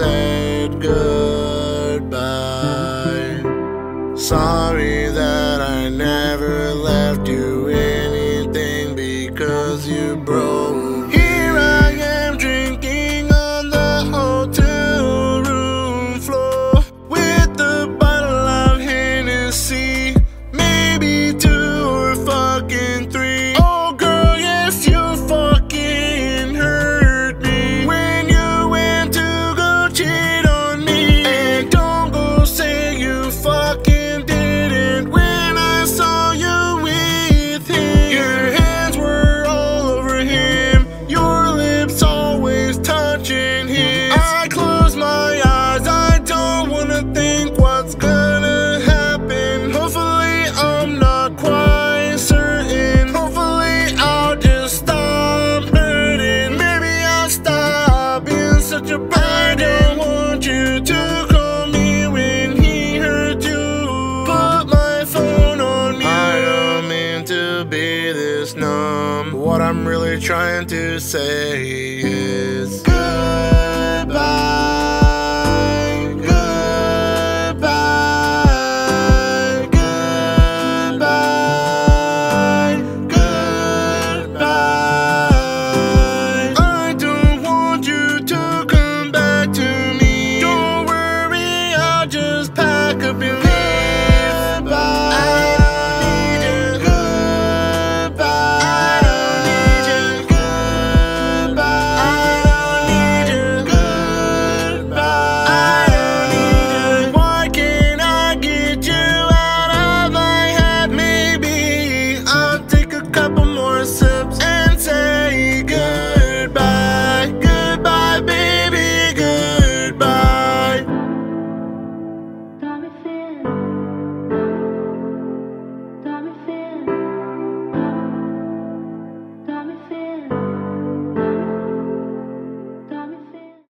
said goodbye. Sorry that I never left you anything because you broke. Here I am drinking on the hotel room floor with a bottle of Hennessy, maybe 2 or fucking 3. Oh girl, yes, you fucking hurt me when you went to go cheat on me. And don't go say you fucking didn't when I saw you with him. Your hands were all over him, your lips always touching his. I close my eyes, I don't wanna think what's gonna happen. Hopefully I'm not quite certain. Hopefully I'll just stop hurting. Maybe I'll stop being such a burden. I don't want you to call me when he hurt you. Put my phone on mute. I don't mean to be this numb. What I'm really trying to say is